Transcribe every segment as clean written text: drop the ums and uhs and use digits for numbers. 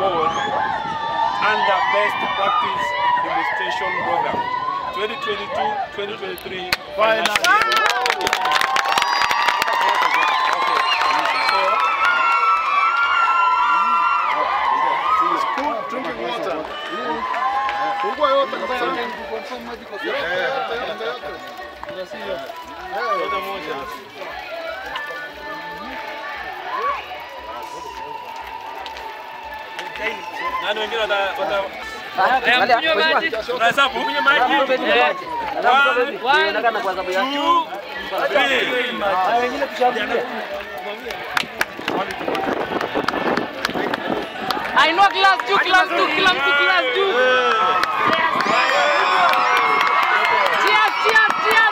Board under Best Practice Demonstration Program 2022-2023 financial year. Drinking water. Nani wengine kunywa maji? Unahesabu kunywa maji? Wengine tushambulia. I know class 2, kila mtu class 2. Cheers.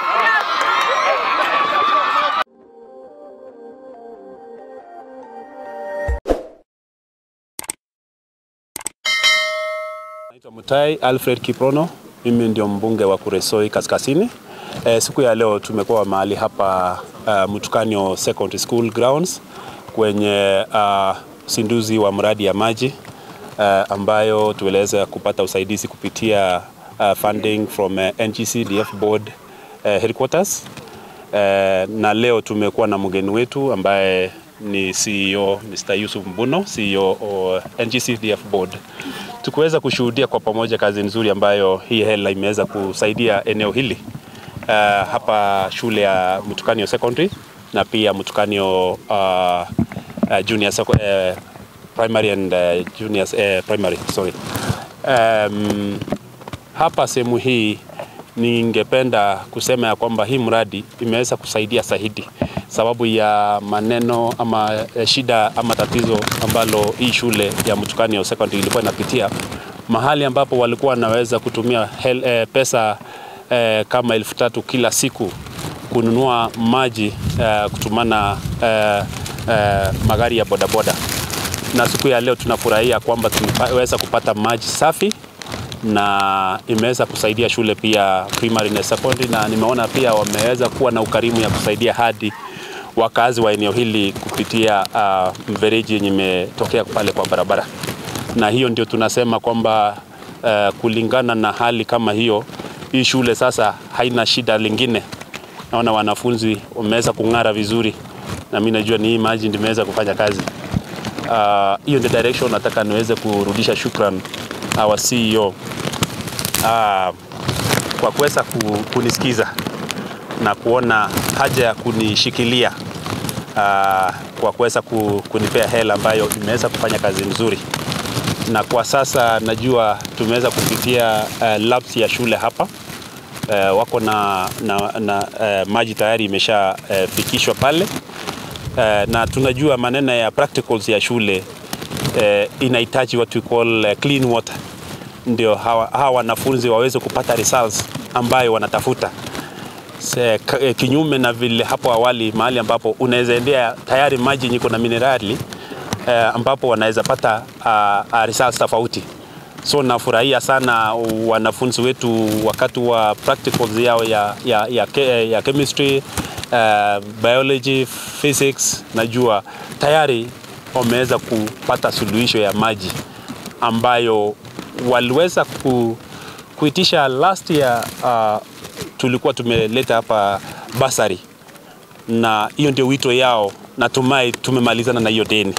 Naitwa Mutai Alfred Kiprono, mimi ndio mbunge wa Kuresoi Kaskazini. Siku ya leo tumekuwa mahali hapa Mutukanyo Secondary School grounds kwenye uzinduzi wa mradi ya maji ambayo tuweza kupata usaidizi kupitia funding from NGCDF board headquarters. Na leo tumekuwa na mgeni wetu ambaye ni CEO Mr. Yusuf Mbuno, CEO wa NGCDF board. Tukuweza kushuhudia kwa pamoja kazi nzuri ambayo hii hela imeweza kusaidia eneo hili hapa shule ya Mutukanyo Secondary na pia Mutukanyo Junior Primary and Junior Primary, sorry. Hapa sehemu hii ningependa kusema ya kwamba hii mradi imeweza kusaidia zaidi sababu ya maneno ama shida ama tatizo ambalo hii shule ya Mutukanyo Secondary ilikuwa inapitia, mahali ambapo walikuwa wanaweza kutumia pesa kama 3,000 kila siku kununua maji kutumana magari ya bodaboda. Na siku ya leo tunafurahia kwamba tumeweza kupata maji safi na imeweza kusaidia shule pia primary na secondary, na nimeona pia wameweza kuwa na ukarimu ya kusaidia hadi wakazi wa eneo hili kupitia mfereji yenye imetokea pale kwa barabara. Na hiyo ndio tunasema kwamba kulingana na hali kama hiyo, hii shule sasa haina shida lingine. Naona wanafunzi wameweza kung'ara vizuri na mimi najua ni hii maji ndio imeweza kufanya kazi. Hiyo ndio direction nataka niweze kurudisha shukrani our CEO kwa kuweza kunisikiza na kuona haja ya kunishikilia kwa kuweza kunipea hela ambayo imeweza kufanya kazi nzuri. Na kwa sasa najua tumeweza kupitia labs ya shule hapa, wako na maji tayari imeshafikishwa pale, na tunajua maneno ya practicals ya shule inahitaji what we call clean water, ndio hawa wanafunzi waweze kupata results ambayo wanatafuta. Kinyume na vile hapo awali mahali ambapo unaweza endea tayari maji niko na minerali ambapo wanaweza pata results tofauti. So nafurahia sana wanafunzi wetu wakati wa practicals yao ya chemistry, biology, physics, najua tayari wameweza kupata suluhisho ya maji ambayo waliweza kuitisha last year. Tulikuwa tumeleta hapa basari na hiyo ndio wito yao, natumai tumemalizana na hiyo deni.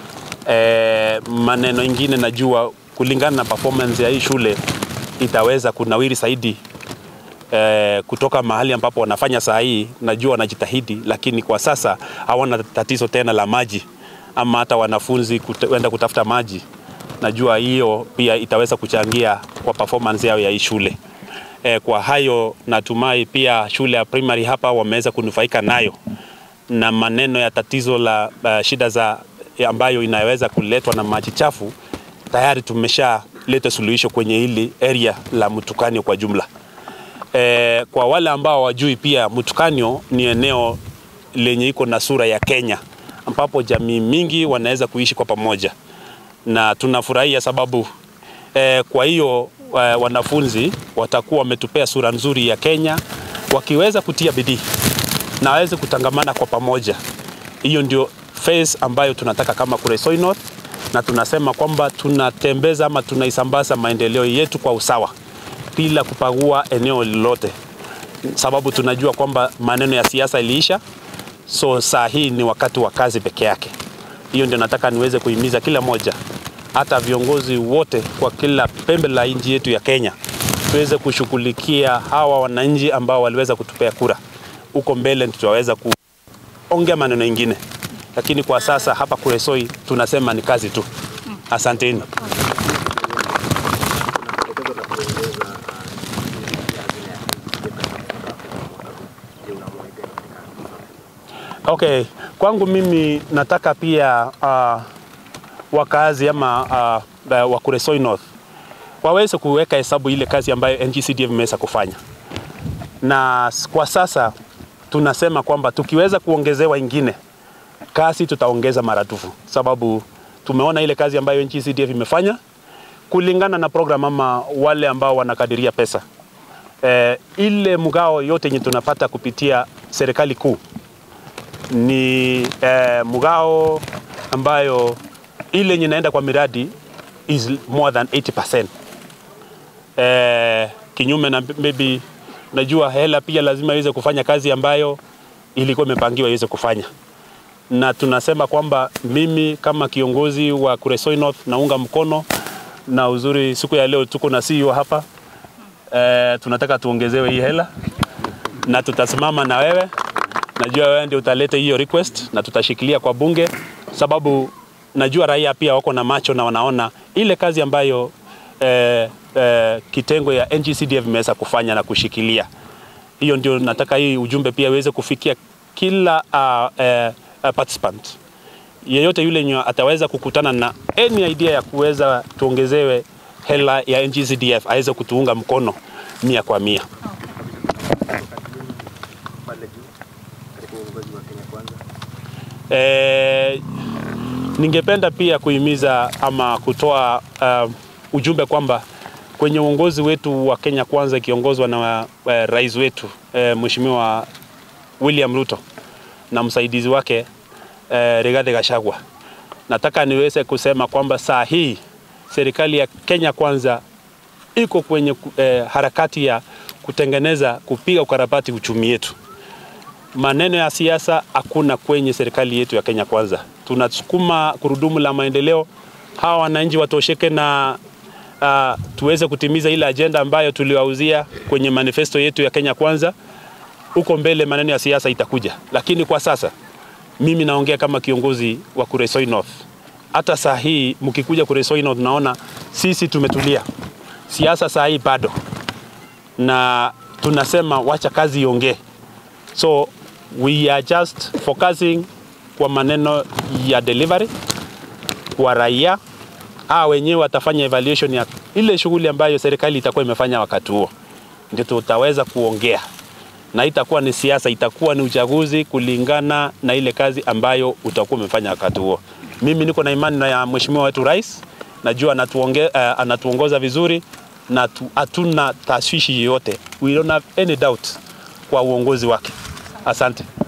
Maneno ingine najua kulingana na performance ya hii shule itaweza kunawiri zaidi kutoka mahali ambapo wanafanya saa hii. Najua wanajitahidi, lakini kwa sasa hawana tatizo tena la maji ama hata wanafunzi kwenda kutafuta maji. Najua hiyo pia itaweza kuchangia kwa performance yao ya hii shule. Kwa hayo natumai pia shule ya primary hapa wameweza kunufaika nayo, na maneno ya tatizo la shida za ambayo inaweza kuletwa na maji chafu tayari tumeshaleta suluhisho kwenye hili area la Mutukanyo kwa jumla. Kwa wale ambao wajui pia, Mutukanyo ni eneo lenye iko na sura ya Kenya ambapo jamii mingi wanaweza kuishi kwa pamoja, na tunafurahia sababu kwa hiyo wanafunzi watakuwa wametupea sura nzuri ya Kenya wakiweza kutia bidii na waweze kutangamana kwa pamoja. Hiyo ndio phase ambayo tunataka kama Kuresoi North, na tunasema kwamba tunatembeza ama tunaisambaza maendeleo yetu kwa usawa bila kupagua eneo lolote, sababu tunajua kwamba maneno ya siasa iliisha. So saa hii ni wakati wa kazi peke yake. Hiyo ndio nataka niweze kuhimiza kila moja, hata viongozi wote kwa kila pembe la nchi yetu ya Kenya, tuweze kushughulikia hawa wananchi ambao waliweza kutupea kura. Huko mbele tutaweza kuongea maneno mengine, lakini kwa sasa hapa Kuresoi tunasema ni kazi tu. Asanteni. Okay, kwangu mimi nataka pia wakazi ama wa Kuresoi North waweze kuweka hesabu ile kazi ambayo NG-CDF imeweza kufanya. Na kwa sasa tunasema kwamba tukiweza kuongezewa ingine kazi tutaongeza maradufu, sababu tumeona ile kazi ambayo NG-CDF imefanya kulingana na program ama wale ambao wanakadiria pesa. Ile mgao yote yenye tunapata kupitia serikali kuu ni mgao ambayo ile yenye inaenda kwa miradi is more than 80%. Kinyume na maybe najua hela pia lazima iweze kufanya kazi ambayo ilikuwa imepangiwa iweze kufanya. Na tunasema kwamba mimi kama kiongozi wa Kuresoi North naunga mkono, na uzuri siku ya leo tuko na CEO hapa. Tunataka tuongezewe hii hela na tutasimama na wewe. Najua wewe ndio utaleta hiyo request na tutashikilia kwa bunge, sababu najua raia pia wako na macho na wanaona ile kazi ambayo kitengo ya NG-CDF imeweza kufanya na kushikilia. Hiyo ndio nataka hii ujumbe pia iweze kufikia kila participant. Yeyote yule ataweza kukutana na any idea ya kuweza tuongezewe hela ya NG-CDF aweze kutuunga mkono 100%. Ningependa pia kuhimiza ama kutoa ujumbe kwamba kwenye uongozi wetu wa Kenya Kwanza kiongozwa na rais wetu Mheshimiwa William Ruto na msaidizi wake Rigathi Gachagua, nataka niweze kusema kwamba saa hii serikali ya Kenya Kwanza iko kwenye harakati ya kutengeneza, kupiga ukarabati uchumi yetu. Maneno ya siasa hakuna kwenye serikali yetu ya Kenya Kwanza. Tunasukuma kurudumu la maendeleo, hawa wananchi watosheke na tuweze kutimiza ile agenda ambayo tuliwauzia kwenye manifesto yetu ya Kenya Kwanza. Huko mbele maneno ya siasa itakuja, lakini kwa sasa mimi naongea kama kiongozi wa Kuresoi North. Hata saa hii mkikuja Kuresoi North naona sisi tumetulia. Siasa saa hii bado, na tunasema wacha kazi iongee. So we are just focusing kwa maneno ya delivery kwa raia. Wenyewe watafanya evaluation ya ile shughuli ambayo serikali itakuwa imefanya wakati huo, ndio tutaweza kuongea, na itakuwa ni siasa, itakuwa ni uchaguzi kulingana na ile kazi ambayo utakuwa umefanya wakati huo. Mimi niko na imani na mheshimiwa wetu rais, najua anatuongoza vizuri na hatuna tashwishi yoyote. We don't have any doubt kwa uongozi wake. Asante.